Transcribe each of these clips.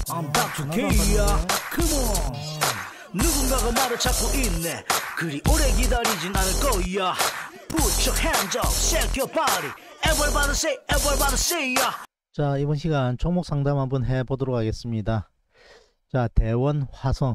I'm back to K야. Come on. 누군가가 나를 찾고 있네. 그리 오래 기다리진 않을 거야. Put your hands up, shake your body. Everybody say ya. 자, 이번 시간 종목 상담 한번 해보도록 하겠습니다. 자, 대원 화성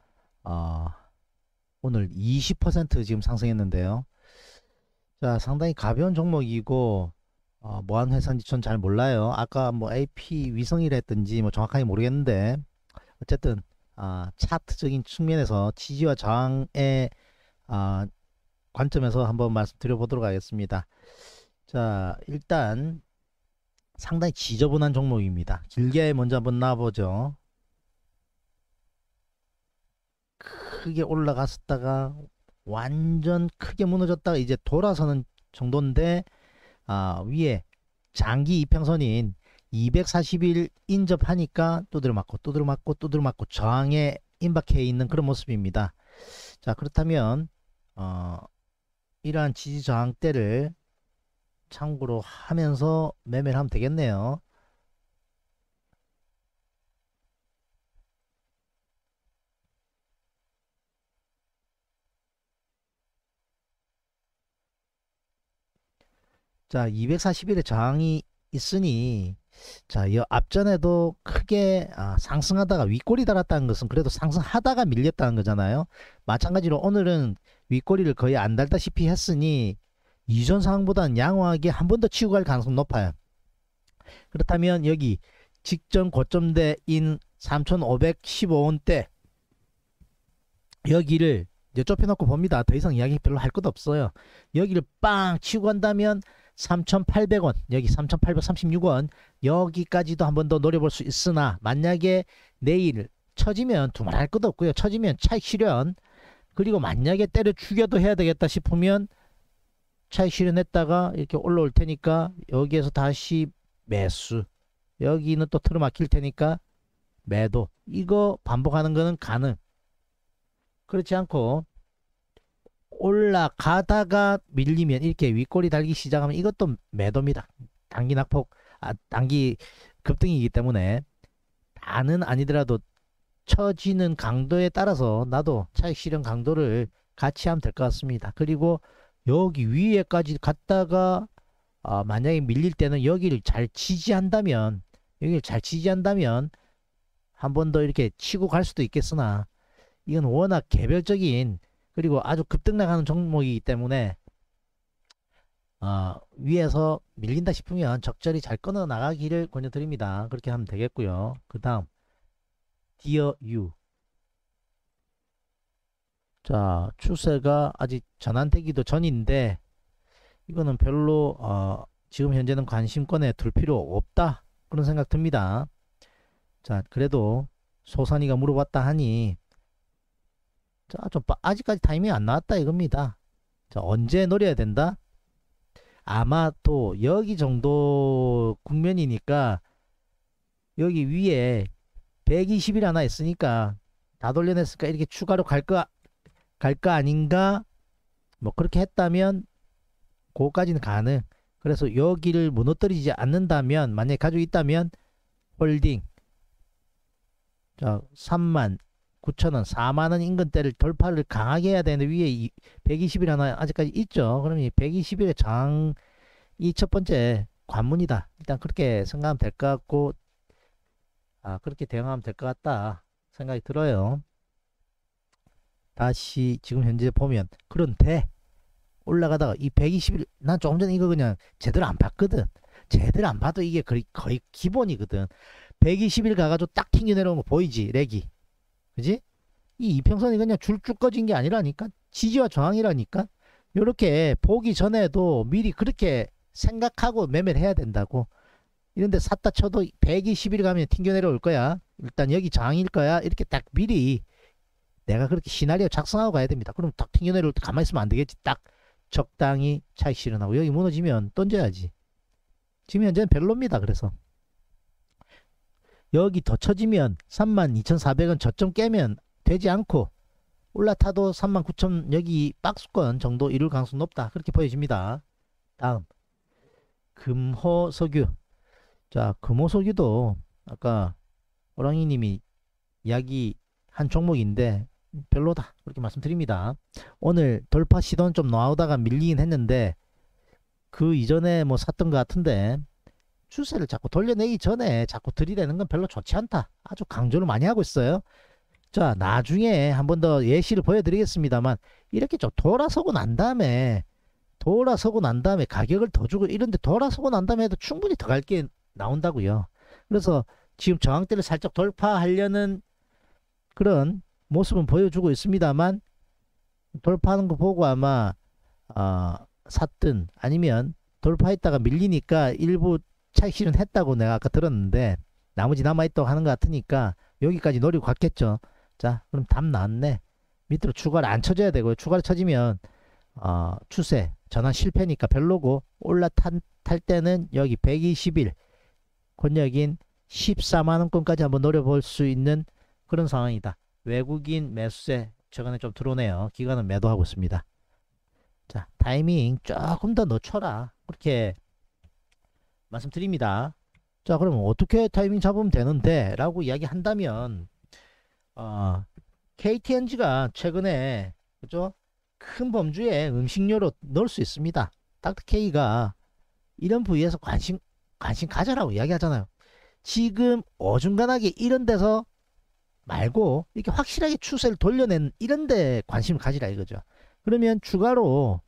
오늘 20% 지금 상승했는데요. 자, 상당히 가벼운 종목이고 뭐하는 회사인지 전 잘 몰라요. 아까 뭐 AP 위성이라 했던지 뭐 정확하게 모르겠는데 어쨌든 차트적인 측면에서 지지와 저항의 관점에서 한번 말씀드려 보도록 하겠습니다. 자, 일단 상당히 지저분한 종목입니다. 길게 먼저 한번 놔보죠. 크게 올라갔었다가 완전 크게 무너졌다가 이제 돌아서는 정도인데 위에 장기 이평선인 240일 인접하니까 두드려 맞고 저항에 임박해 있는 그런 모습입니다. 자, 그렇다면 이러한 지지 저항대를 참고로 하면서 매매를 하면 되겠네요. 자, 241의 저항이 있으니 자, 이 앞전에도 크게 상승하다가 윗꼬리 달았다는 것은 그래도 상승하다가 밀렸다는 거잖아요. 마찬가지로 오늘은 윗꼬리를 거의 안 달다시피 했으니 이전 상황보다는 양호하게 한 번 더 치고 갈 가능성이 높아요. 그렇다면 여기 직전 고점대인 3515원대 여기를 이제 좁혀놓고 봅니다. 더 이상 이야기 별로 할 것도 없어요. 여기를 빵 치고 간다면 3,800원, 여기 3,836원 여기까지도 한 번 더 노려볼 수 있으나 만약에 내일 처지면 두말할 것도 없고요. 처지면 차익 실현, 그리고 만약에 때려 죽여도 해야 되겠다 싶으면 차익 실현했다가 이렇게 올라올 테니까 여기에서 다시 매수, 여기는 또 틀어막힐 테니까 매도, 이거 반복하는 거는 가능. 그렇지 않고 올라가다가 밀리면 이렇게 윗꼬리 달기 시작하면 이것도 매도입니다. 단기 낙폭, 단기 급등이기 때문에 다는 아니더라도 처지는 강도에 따라서 나도 차익 실현 강도를 같이 하면 될 것 같습니다. 그리고 여기 위에까지 갔다가 만약에 밀릴 때는 여기를 잘 지지한다면 한 번 더 이렇게 치고 갈 수도 있겠으나 이건 워낙 개별적인 그리고 아주 급등 나가는 종목이기 때문에 위에서 밀린다 싶으면 적절히 잘 끊어 나가기를 권유드립니다. 그렇게 하면 되겠고요. 그 다음 디어 유. 자, 추세가 아직 전환되기도 전인데 이거는 별로 지금 현재는 관심권에 둘 필요 없다 그런 생각 듭니다. 자, 그래도 소산이가 물어봤다 하니 자, 좀 아직까지 타이밍이 안 나왔다 이겁니다. 자, 언제 노려야 된다? 아마 또 여기 정도 국면이니까 여기 위에 120일 하나 있으니까 다 돌려냈으니까 이렇게 추가로 갈 거 아닌가? 뭐 그렇게 했다면 그거까지는 가능. 그래서 여기를 무너뜨리지 않는다면, 만약에 가지고 있다면 홀딩. 자, 39,000원 4만원 인근대를 돌파를 강하게 해야 되는데 위에 120일 하나 아직까지 있죠. 그러면 이 120일의 저항이 첫 번째 관문이다. 일단 그렇게 생각하면 될 것 같고 그렇게 대응하면 될 것 같다 생각이 들어요. 다시 지금 현재 보면, 그런데 올라가다가 이 120일 난 조금 전에 이거 그냥 제대로 안 봤거든. 제대로 안 봐도 이게 거의 기본이거든. 120일 가가지고 딱 튕겨 내려온 거 보이지? 렉이, 그지? 이 이평선이 그냥 줄쭉 꺼진 게 아니라니까, 지지와 저항이라니까. 요렇게 보기 전에도 미리 그렇게 생각하고 매매를 해야 된다고. 이런데 샀다 쳐도 120일 가면 튕겨 내려올 거야. 일단 여기 저항일 거야. 이렇게 딱 미리 내가 그렇게 시나리오 작성하고 가야 됩니다. 그럼 딱 튕겨 내려올 때 가만히 있으면 안 되겠지. 딱 적당히 차익 실현하고 여기 무너지면 던져야지. 지금 현재는 별로입니다. 그래서 여기 더 쳐지면 32,400원 저점 깨면 되지 않고 올라타도 39,000 여기 박스권 정도 이룰 가능성이 높다 그렇게 보여집니다. 다음 금호석유. 자, 금호석유도 아까 호랑이님이 이야기한 종목인데 별로다 그렇게 말씀드립니다. 오늘 돌파 시도는 좀 나오다가 밀리긴 했는데 그 이전에 뭐 샀던 것 같은데 추세를 자꾸 돌려내기 전에 자꾸 들이대는 건 별로 좋지 않다. 아주 강조를 많이 하고 있어요. 자, 나중에 한 번 더 예시를 보여드리겠습니다만 이렇게 좀 돌아서고 난 다음에 가격을 더 주고 이런데 돌아서고 난 다음에 해도 충분히 더 갈 게 나온다고요. 그래서 지금 저항대를 살짝 돌파하려는 그런 모습은 보여주고 있습니다만 돌파하는 거 보고 아마 샀든 아니면 돌파했다가 밀리니까 일부 차익 실현했다고 내가 아까 들었는데 나머지 남아있다고 하는 것 같으니까 여기까지 노리고 갔겠죠. 자, 그럼 답 나왔네. 밑으로 추가를 안 쳐줘야 되고요. 추가를 쳐지면 추세 전환 실패니까 별로고 올라탈 때는 여기 120일 권역인 14만원권까지 한번 노려볼 수 있는 그런 상황이다. 외국인 매수세 최근에 좀 들어오네요. 기관은 매도하고 있습니다. 자, 타이밍 조금 더 늦춰라 그렇게 말씀드립니다. 자, 그러면 어떻게 타이밍 잡으면 되는데 라고 이야기한다면 KTNG가 최근에 그죠? 큰 범주에 음식료로 넣을 수 있습니다. 닥터K가 이런 부위에서 관심 가져라고 이야기하잖아요. 지금 어중간하게 이런 데서 말고 이렇게 확실하게 추세를 돌려낸 이런 데 관심을 가지라 이거죠. 그러면 추가로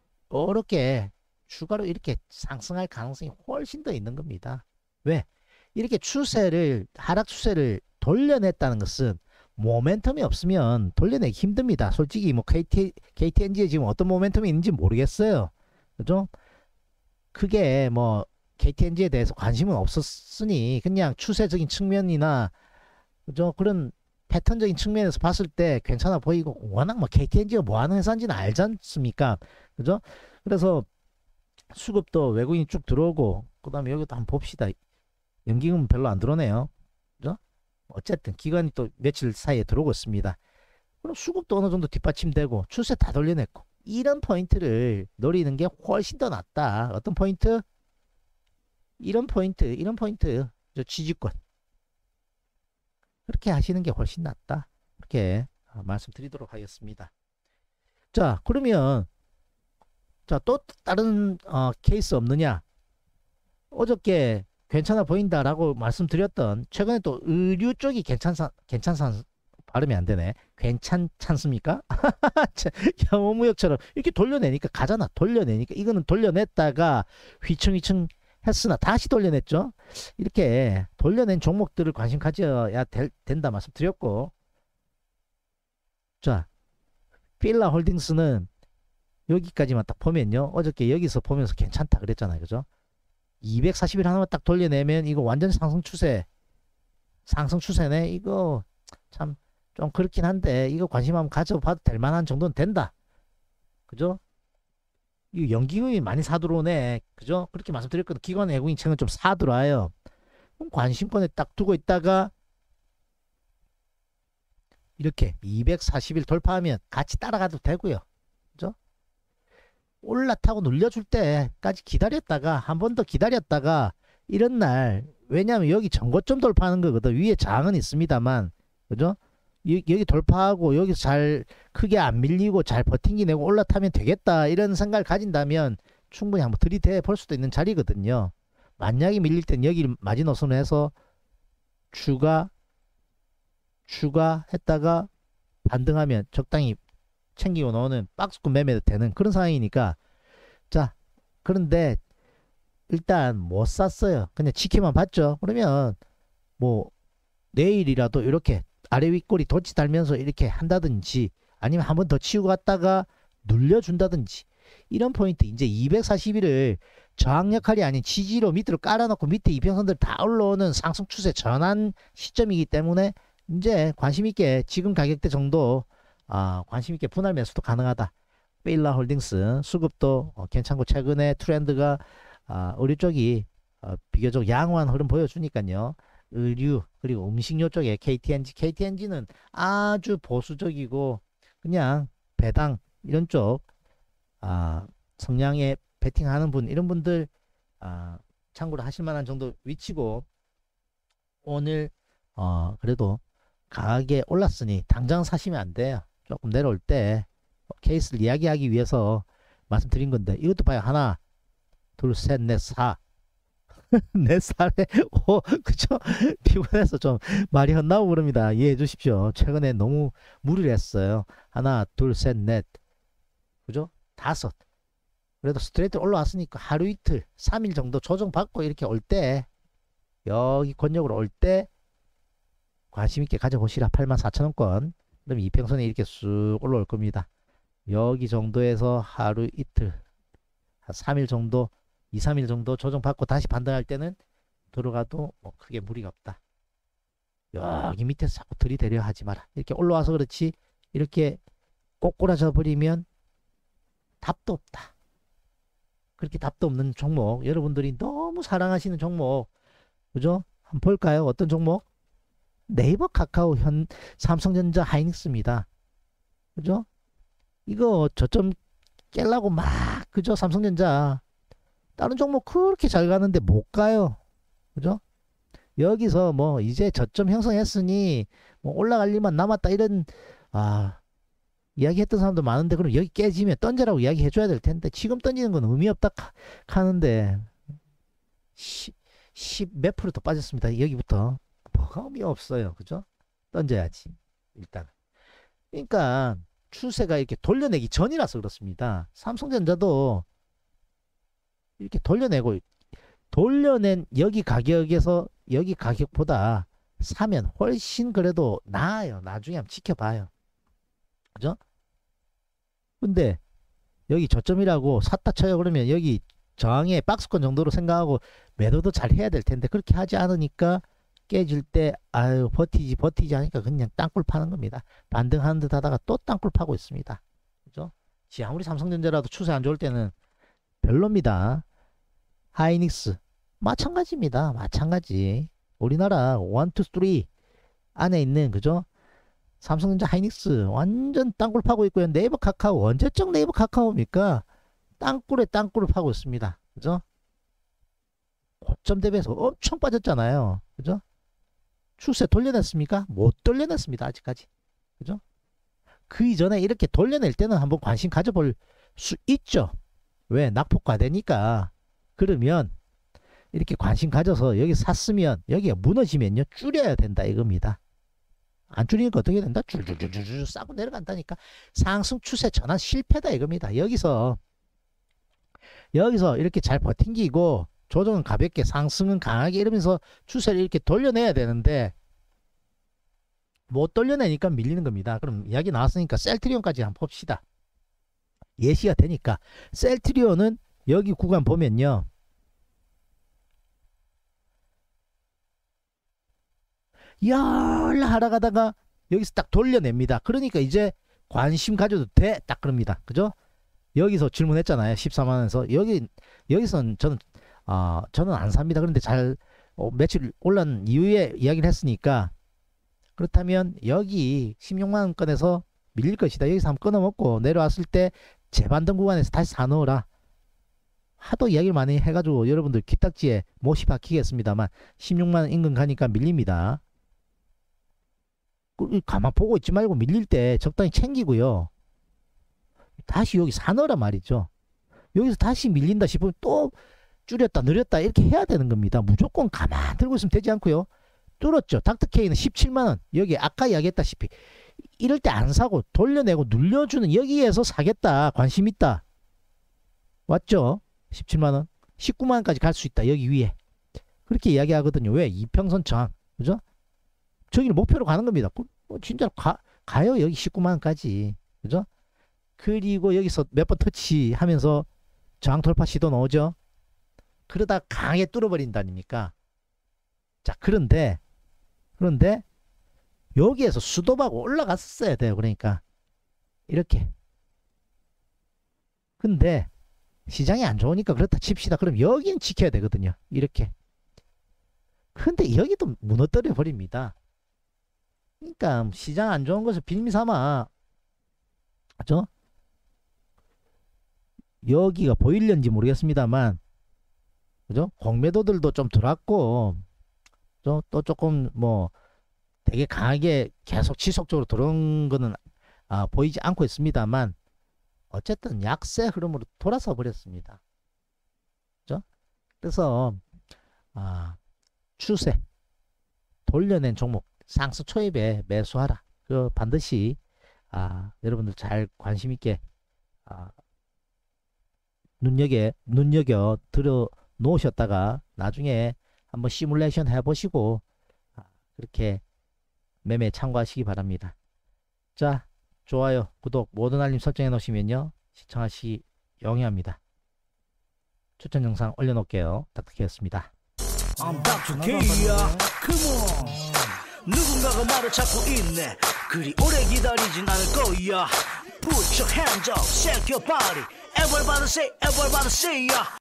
이렇게 상승할 가능성이 훨씬 더 있는 겁니다. 왜? 이렇게 하락 추세를 돌려냈다는 것은 모멘텀이 없으면 돌려내기 힘듭니다. 솔직히 뭐 KTNG에 지금 어떤 모멘텀이 있는지 모르겠어요. 그죠? 크게 뭐 KTNG에 대해서 관심은 없었으니 그냥 추세적인 측면이나 그죠? 그런 패턴적인 측면에서 봤을 때 괜찮아 보이고 워낙 뭐 KTNG가 뭐 하는 회사인지는 알지 않습니까? 그죠? 그래서 수급도 외국인이 쭉 들어오고 그 다음에 여기도 한번 봅시다. 연기금은 별로 안 들어오네요. 그죠? 어쨌든 기관이 또 며칠 사이에 들어오고 있습니다. 그럼 수급도 어느 정도 뒷받침되고 추세 다 돌려냈고 이런 포인트를 노리는 게 훨씬 더 낫다. 어떤 포인트? 이런 포인트 저 지지권 그렇게 하시는 게 훨씬 낫다. 그렇게 말씀드리도록 하겠습니다. 자, 그러면 또 다른 케이스 없느냐? 어저께 괜찮아 보인다라고 말씀드렸던 최근에 또 의류 쪽이 괜찮산 발음이 안 되네. 괜찮습니까? 영어무역처럼 이렇게 돌려내니까 가잖아. 돌려내니까 이거는 돌려냈다가 휘청휘청 했으나 다시 돌려냈죠. 이렇게 돌려낸 종목들을 관심 가져야 된다 말씀드렸고, 자, 필라홀딩스는 여기까지만 딱 보면요. 어저께 여기서 보면서 괜찮다 그랬잖아요. 그죠? 240일 하나만 딱 돌려내면 이거 완전 상승 추세네. 이거 참 좀 그렇긴 한데 이거 관심 한번 가져봐도 될 만한 정도는 된다. 그죠? 이 연기금이 많이 사들어오네. 그죠? 그렇게 말씀드렸거든. 기관 외국인 채는 좀 사들어와요. 그럼 관심권에 딱 두고 있다가 이렇게 240일 돌파하면 같이 따라가도 되고요. 그죠? 올라타고 눌려줄 때까지 기다렸다가 한 번 더 기다렸다가 이런 날 왜냐하면 여기 전고점 돌파하는 거거든. 위에 저항은 있습니다만 그죠? 여기 돌파하고 여기서 잘 크게 안 밀리고 잘 버팅기내고 올라타면 되겠다 이런 생각을 가진다면 충분히 한번 들이대 볼 수도 있는 자리거든요. 만약에 밀릴 땐 여기를 마지노선을 해서 추가했다가 반등하면 적당히 챙기고 넣는 박스권 매매도 되는 그런 상황이니까 자 그런데 일단 못 샀어요. 그냥 지켜만 봤죠. 그러면 뭐 내일이라도 이렇게 아래 윗꼬리 덧지 달면서 이렇게 한다든지 아니면 한 번 더 치우고 갔다가 눌려준다든지 이런 포인트 이제 240일을 저항 역할이 아닌 지지로 밑으로 깔아놓고 밑에 이평선들 다 올라오는 상승 추세 전환 시점이기 때문에 이제 관심있게 지금 가격대 정도 관심있게 분할 매수도 가능하다. 필라홀딩스 수급도 괜찮고 최근에 트렌드가 의류 쪽이 비교적 양호한 흐름 보여주니까요. 의류 그리고 음식료 쪽에 KTNG는 아주 보수적이고 그냥 배당 이런 쪽 성향에 베팅하는 분 이런 분들 참고로 하실 만한 정도 위치고 오늘 그래도 강하게 올랐으니 당장 사시면 안 돼요. 조금 내려올 때 케이스를 이야기하기 위해서 말씀드린 건데, 이것도 봐요. 하나, 둘, 셋, 넷, 사. 네 살에 오, 그죠? 피곤해서 좀 말이 헛나오고 그럽니다. 이해해 주십시오. 최근에 너무 무리를 했어요. 하나, 둘, 셋, 넷, 그죠? 다섯. 그래도 스트레이트 올라왔으니까 하루 이틀, 3일 정도 조정받고 이렇게 올 때, 여기 권역으로 올 때 관심 있게 가져보시라. 84,000원권. 그럼 이평선에 이렇게 쑥 올라올 겁니다. 여기 정도에서 하루 이틀, 한 3일 정도, 2, 3일 정도 조정받고 다시 반등할 때는 들어가도 뭐 크게 무리가 없다. 여기 밑에서 자꾸 들이대려 하지 마라. 이렇게 올라와서 그렇지, 이렇게 꼬꾸라져 버리면 답도 없다. 그렇게 답도 없는 종목, 여러분들이 너무 사랑하시는 종목, 그죠? 한번 볼까요? 어떤 종목? 네이버, 카카오, 삼성전자, 하이닉스입니다. 그죠? 이거 저점 깰라고 막, 그죠? 삼성전자 다른 종목 그렇게 잘 가는데 못 가요. 그죠? 여기서 뭐 이제 저점 형성했으니 뭐 올라갈 일만 남았다, 이런 이야기했던 사람도 많은데, 그럼 여기 깨지면 던져라고 이야기해 줘야 될 텐데, 지금 던지는 건 의미 없다 하는데 10 몇 프로 더 빠졌습니다. 여기부터 뭐가 의미 없어요. 그죠? 던져야지 일단. 그러니까 추세가 이렇게 돌려내기 전이라서 그렇습니다. 삼성전자도 이렇게 돌려낸 여기 가격에서 여기 가격보다 사면 훨씬 그래도 나아요. 나중에 한번 지켜봐요. 그죠? 근데 여기 저점이라고 샀다 쳐요. 그러면 여기 저항의 박스권 정도로 생각하고 매도도 잘 해야 될 텐데, 그렇게 하지 않으니까 깨질 때 아유 버티지 하니까 그냥 땅굴 파는 겁니다. 반등하는 듯 하다가 또 땅굴 파고 있습니다. 그죠? 아무리 삼성전자라도 추세 안 좋을 때는 별로입니다. 하이닉스 마찬가지입니다. 마찬가지. 우리나라 1, 2, 3 안에 있는, 그죠? 삼성전자, 하이닉스 완전 땅굴 파고 있고요. 네이버, 카카오 언제적 네이버, 카카오입니까? 땅굴에 땅굴을 파고 있습니다. 그죠? 고점 대비해서 엄청 빠졌잖아요. 그죠? 추세 돌려냈습니까? 못 돌려냈습니다. 아직까지. 그죠? 그 이전에 이렇게 돌려낼 때는 한번 관심 가져볼 수 있죠. 왜? 낙폭과대니까. 그러면 이렇게 관심 가져서 여기 샀으면 여기가 무너지면요, 줄여야 된다 이겁니다. 안 줄이니까 어떻게 된다? 줄줄줄줄 싸고 내려간다니까. 상승 추세 전환 실패다 이겁니다. 여기서 이렇게 잘 버팅기고 조정은 가볍게, 상승은 강하게, 이러면서 추세를 이렇게 돌려내야 되는데 못 돌려내니까 밀리는 겁니다. 그럼 이야기 나왔으니까 셀트리온까지 한번 봅시다. 예시가 되니까. 셀트리온은 여기 구간 보면요, 열라 하라 가다가 여기서 딱 돌려냅니다. 그러니까 이제 관심 가져도 돼, 딱 그럽니다. 그죠? 여기서 질문했잖아요. 14만원에서 여기선 저는 안 삽니다. 그런데 잘 며칠 올란 이후에 이야기를 했으니까, 그렇다면 여기 16만원권에서 밀릴 것이다. 여기서 한번 끊어먹고 내려왔을 때 재반등 구간에서 다시 사놓으라. 하도 이야기를 많이 해가지고 여러분들 귀딱지에 못이 박히겠습니다만 16만원 인근 가니까 밀립니다. 가만 보고 있지 말고 밀릴 때 적당히 챙기고요. 다시 여기 사넣으란 말이죠. 여기서 다시 밀린다 싶으면 또 줄였다 늘렸다 이렇게 해야 되는 겁니다. 무조건 가만 들고 있으면 되지 않고요. 뚫었죠. 닥터케이는 17만원. 여기 아까 이야기했다시피 이럴 때 안 사고 돌려내고 눌려주는, 여기에서 사겠다, 관심 있다, 맞죠? 17만원 19만원까지 갈 수 있다. 여기 위에 그렇게 이야기하거든요. 왜? 이평선 저항. 그죠? 저기를 목표로 가는 겁니다. 진짜로 가요. 여기 19만원까지. 그죠? 그리고 여기서 몇 번 터치하면서 저항 돌파 시도 나오죠. 그러다 강하게 뚫어버린다 아닙니까? 자, 그런데 여기에서 수도하고 올라갔어야 돼요. 그러니까 이렇게. 근데 시장이 안 좋으니까 그렇다 칩시다. 그럼 여기는 지켜야 되거든요. 이렇게. 근데 여기도 무너뜨려 버립니다. 그러니까 시장 안 좋은 것을 빌미 삼아, 그죠? 여기가 보일는지 모르겠습니다만, 그죠? 공매도들도 좀 들어왔고, 또 조금 뭐 되게 강하게 계속 지속적으로 들어온 거는 보이지 않고 있습니다만 어쨌든 약세 흐름으로 돌아서 버렸습니다. 그죠? 그래서 추세 돌려낸 종목 상승 초입에 매수하라. 그 반드시 여러분들 잘 관심 있게 눈여겨 들어 놓으셨다가 나중에 한번 시뮬레이션 해보시고 그렇게 매매 참고하시기 바랍니다. 자, 좋아요, 구독, 모든 알림 설정해 놓으시면요 시청하시기 용이합니다. 추천 영상 올려놓을게요. 닥터케였습니다. I'm Dr. K야. Come on. 누군가가 말을 찾고 있네. 그리 오래 기다리진 않을 거야. Put your hands up, shake your body. Everybody say, everybody say, yeah.